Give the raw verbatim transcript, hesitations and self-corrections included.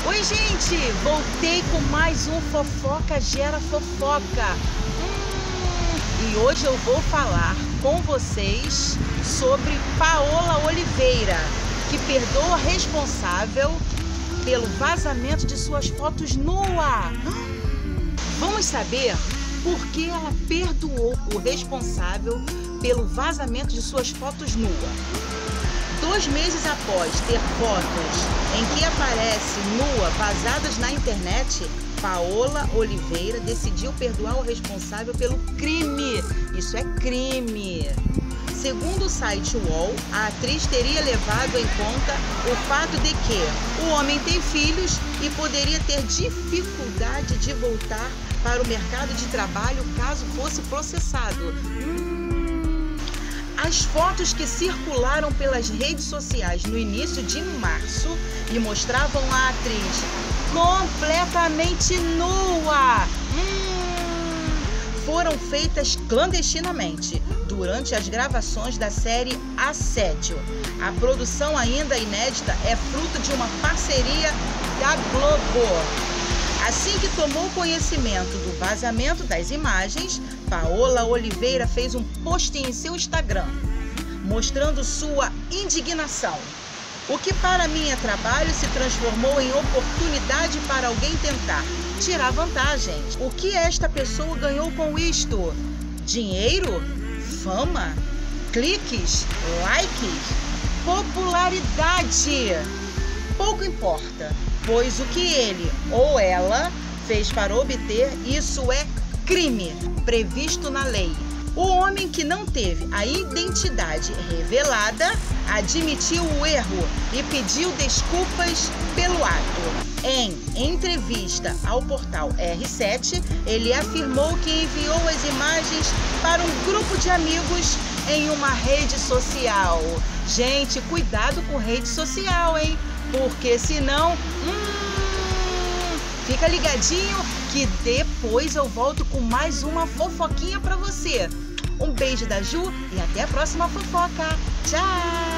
Oi, gente! Voltei com mais um Fofoca Gera Fofoca. Hum, e hoje eu vou falar com vocês sobre Paola Oliveira, que perdoa responsável pelo vazamento de suas fotos nua. Vamos saber por que ela perdoou o responsável pelo vazamento de suas fotos nua. Dois meses após ter fotos em que aparece nua vazadas na internet, Paola Oliveira decidiu perdoar o responsável pelo crime. Isso é crime. Segundo o site U O L, a atriz teria levado em conta o fato de que o homem tem filhos e poderia ter dificuldade de voltar para o mercado de trabalho caso fosse processado. Hum. As fotos que circularam pelas redes sociais no início de março e mostravam a atriz completamente nua hum, foram feitas clandestinamente durante as gravações da série Assédio. A produção, ainda inédita, é fruto de uma parceria da Globo. Assim que tomou conhecimento do vazamento das imagens, Paola Oliveira fez um post em seu Instagram, mostrando sua indignação. O que para mim é trabalho se transformou em oportunidade para alguém tentar tirar vantagem. O que esta pessoa ganhou com isto? Dinheiro? Fama? Cliques? Likes? Popularidade? Pouco importa, pois o que ele ou ela fez para obter isso é crime, previsto na lei. O homem, que não teve a identidade revelada, admitiu o erro e pediu desculpas pelo ato. Em entrevista ao portal R sete, ele afirmou que enviou as imagens para um grupo de amigos em uma rede social. Gente, cuidado com rede social, hein? Porque senão, hum, fica ligadinho que depois eu volto com mais uma fofoquinha pra você. Um beijo da Ju e até a próxima fofoca. Tchau!